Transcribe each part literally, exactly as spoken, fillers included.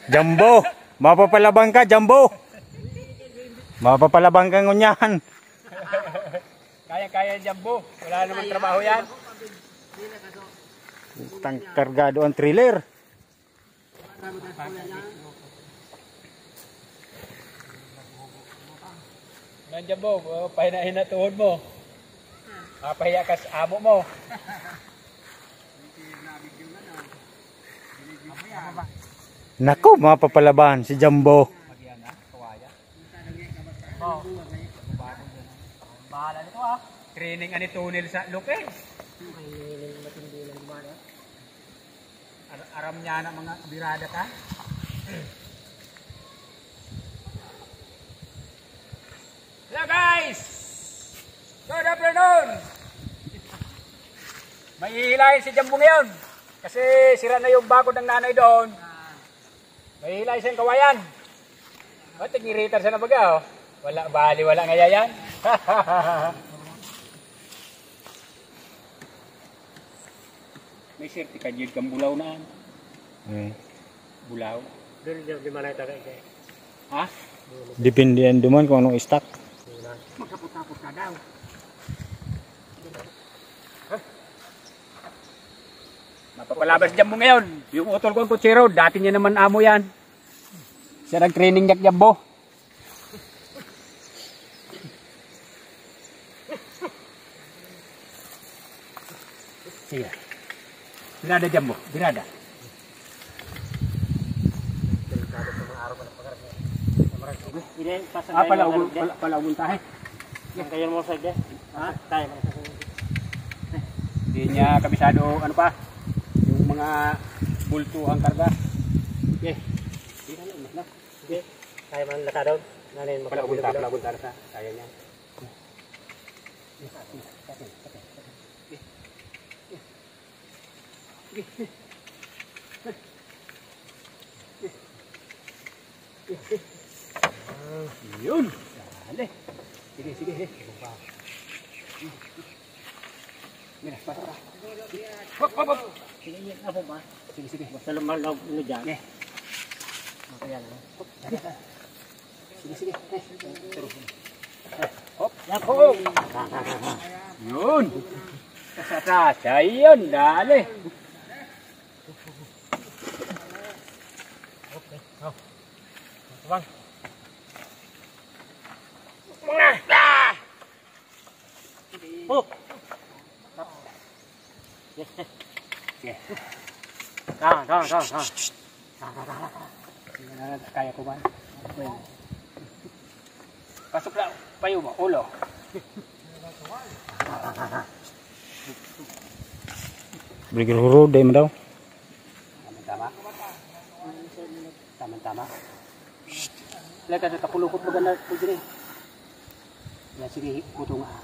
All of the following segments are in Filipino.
Jumbo, mapapalabang ka, Jumbo. Mapapalabang ka ngunyan. Kaya-kaya Jumbo, wala naman trabaho yan. Tang kargado ang trailer. Yan Jumbo, pahinahin na tuhod mo. Papahiya ka sa amo mo. Naku, mapapalaban si Jumbo. Oh. Bahala nito ah. Training ani tunnel sa luke. Ar aram niya na mga birada ka. Hello guys! Good afternoon! May hihilahin si Jumbo ngayon. Kasi sira na yung bakod ng nanay doon. May hihilahin siyang kawayan. O, tigiritar siya na baga oh. Wala, bali, wala nga yan. May certificate yun kang bulaw na. Hmm. Bulaw. Doon di mana ito kaya. Ha? Depende yan duman kung anong stock. Magkapot-tapot ka daw. Mapapalabas dyan mo ngayon. Yung utol ko ang kutsero, dati niya naman amo yan. Siya nag-training yak Jumbo. Sige. Birada Jumbo, birada. Ah, palaugol, palaugol tayo. Yang kayo mo saja. Ha? Tayo. Hindi niya kabisado, ano pa? Yung mga bulto ang karga. Okay. Hindi na lang, na. Okay. Tayo man lakadaw. Nanin mo Palaugol tayo, palaugol tayo sa kaya niya. Yun. Dali. Sige, sige. Mira, pasok ka. Hop, hop, hop. Sige, na po ba? Sige, sige. Basta lumalog ano dyan. Okay. Makaya na. Sige, sige. Hop. Hop. Yun. Kasasasa. Yun. Dali. Okay. Oh. Bang. Oh. Okay. Tahan, tahan, tahan, tahan. Kaya ko ba? Pasok lang. Payo mo. Ulo. Bigil hurud day mo daw. Tama-tama. Tama-tama. Leka sa kapulukot mo ganda po dyan eh. Ya, sige, kuto nga.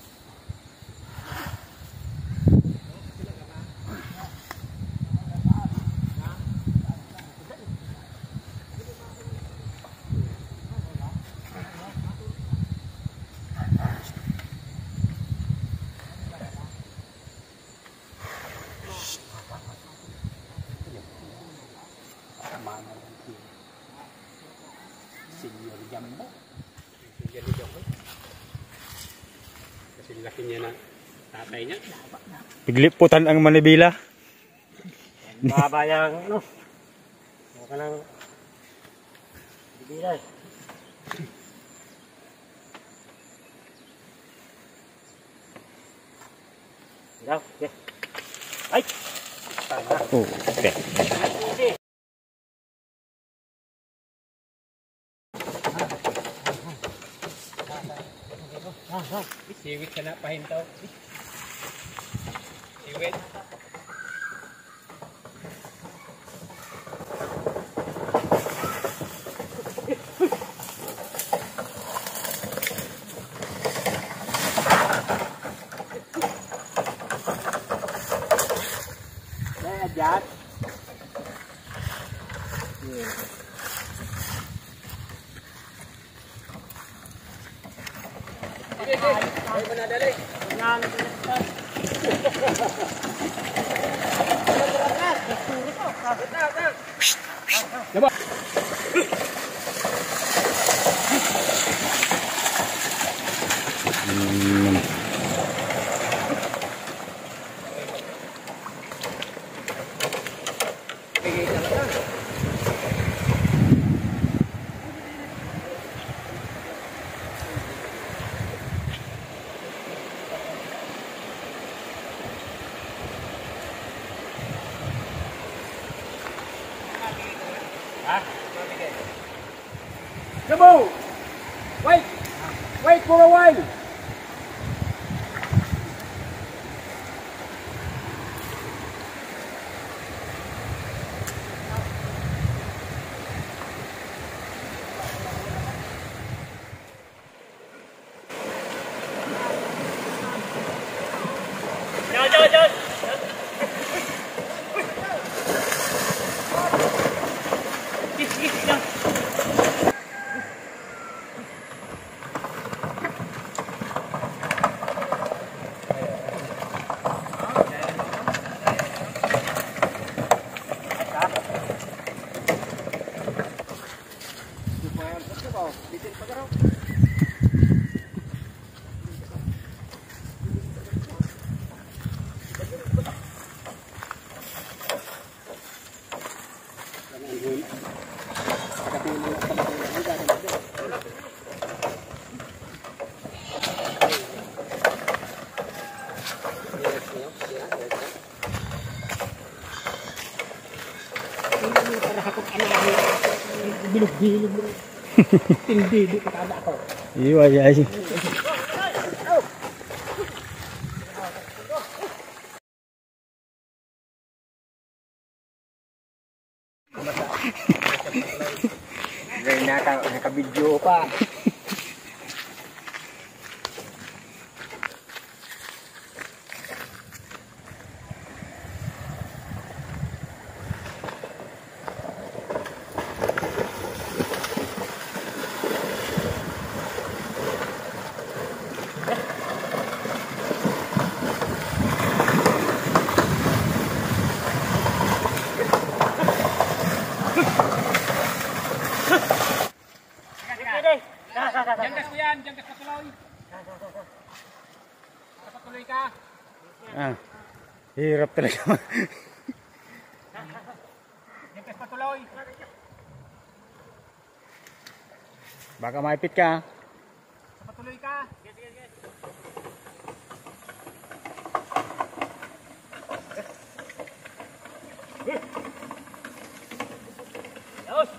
Senior Jumbo. Senior Jumbo. Kasi laki niya na tatay niya. Pigliputan ang manibila. Babayang no. Ano ka nang bibilay. Daw, okay. Ay. Oh, okay. Siwit ka na pahintaw. Siwit. Đây là chát. Ay, manadali. Yan. Diba? Wait! Wait for a while! Jangan, jangan, jangan. Ih, ih, jangan. Bilog-bilog bro. Hindi, di katanda ako. Iya aja sih. Gaya naka, naka-video pa. Jangkas ko yan, jangkas patuloy. Patuloy ka. Ah, hirap talaga. Jangkas patuloy. Baka maipit ka. Patuloy ka. Yos.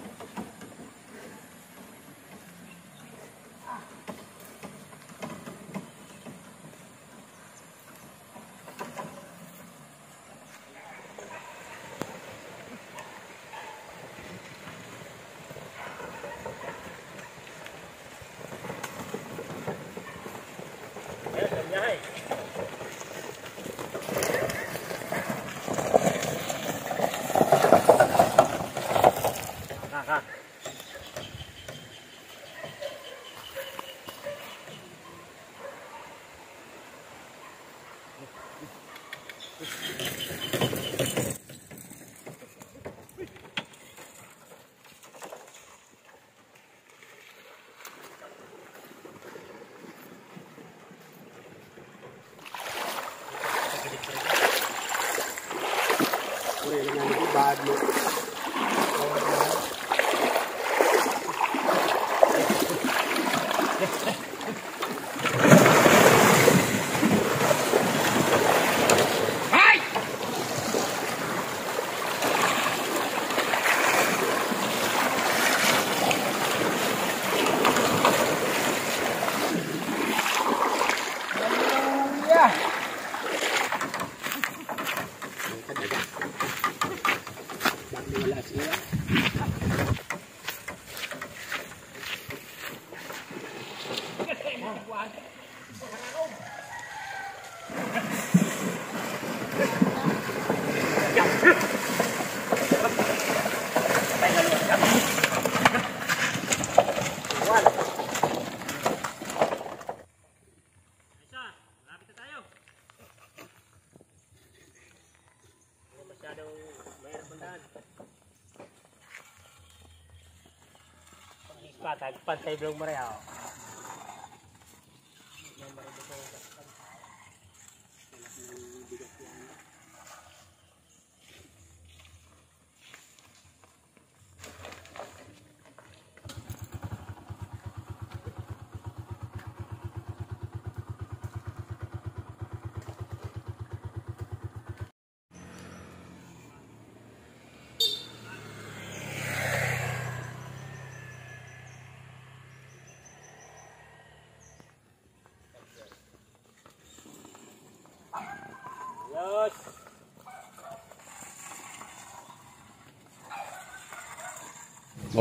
Patag pantay belum mereka.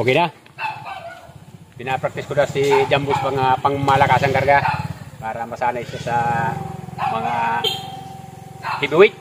Okay na. Pinapractice ko na si Jambus mga pangmalakasang karga para masanay siya sa mga heavyweight.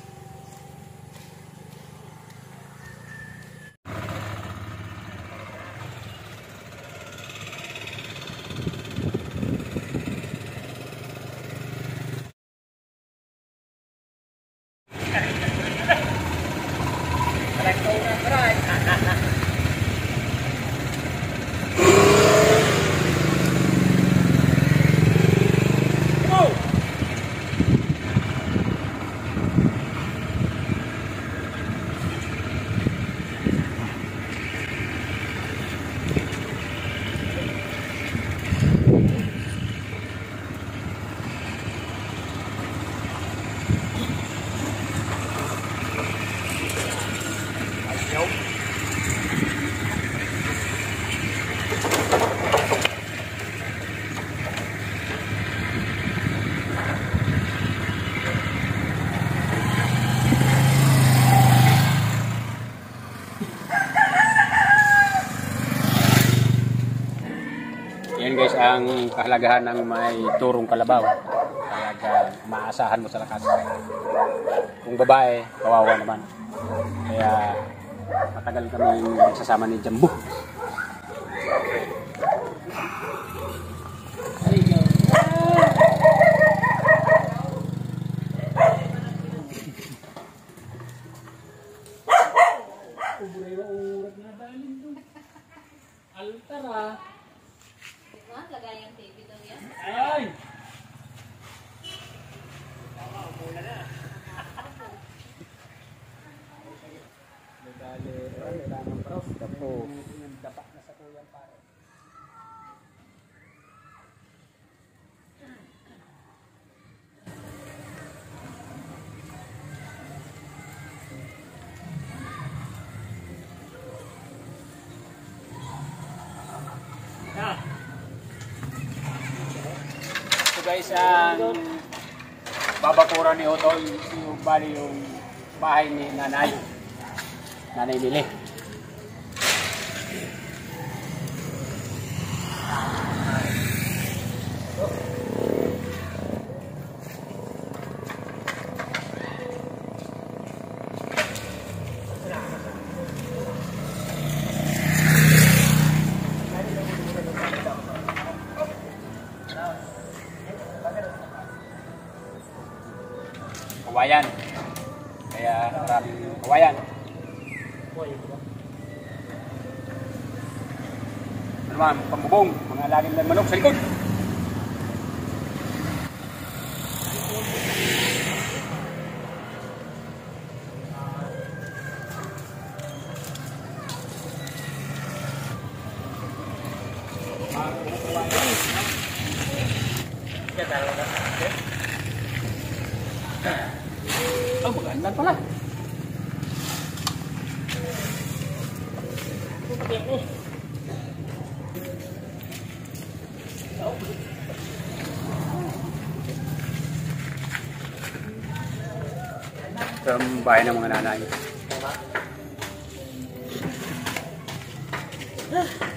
Yan guys ang kahalagahan ng may turong kalabaw. Kaya maasahan mo sa lakas. Kung babae, kawawa naman. Kaya matagal kami nagsasama ni Jambu. Altara. Lagay yung T V daw yan. Ay! So guys, ang babakura ni Otol, yung bali yung bahay ni Nanay. Nanay Lili. Kawayan. Kaya maraming kawayan. Ano naman, pambubong, mga laging ng manok sa likod. Oh, maganda pala. Ito ang bahay ng mga nanay.